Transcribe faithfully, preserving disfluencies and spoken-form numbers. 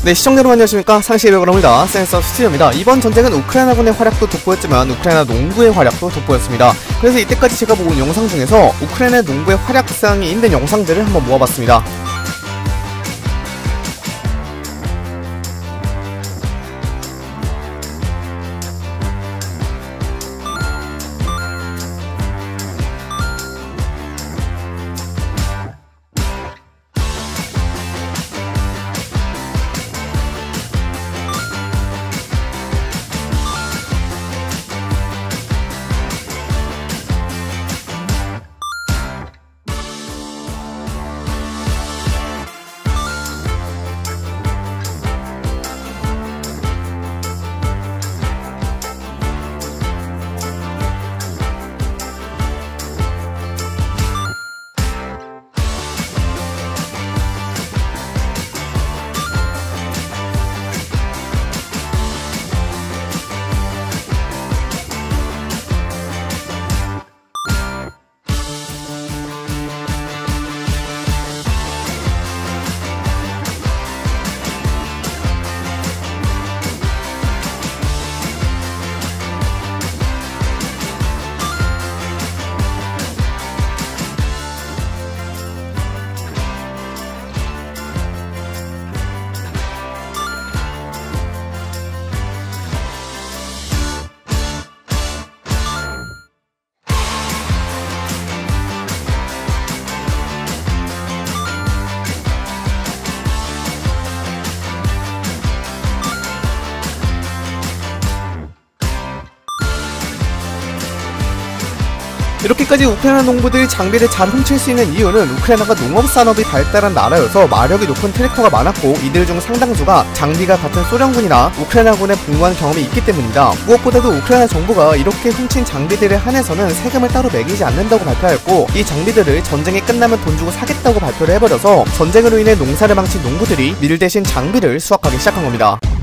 네, 시청자 여러분 안녕하십니까. 상시의배우랍니다. 센서 스튜디오입니다. 이번 전쟁은 우크라이나군의 활약도 돋보였지만 우크라이나 농부의 활약도 돋보였습니다. 그래서 이때까지 제가 보고 온 영상 중에서 우크라이나 농부의 활약상이 있는 영상들을 한번 모아봤습니다. 이렇게까지 우크라이나 농부들이 장비를 잘 훔칠 수 있는 이유는 우크라이나가 농업산업이 발달한 나라여서 마력이 높은 트랙터가 많았고 이들 중 상당수가 장비가 같은 소련군이나 우크라이나군에 복무한 경험이 있기 때문입니다. 무엇보다도 우크라이나 정부가 이렇게 훔친 장비들에 한해서는 세금을 따로 매기지 않는다고 발표하였고 이 장비들을 전쟁이 끝나면 돈 주고 사겠다고 발표를 해버려서 전쟁으로 인해 농사를 망친 농부들이 밀 대신 장비를 수확하기 시작한 겁니다.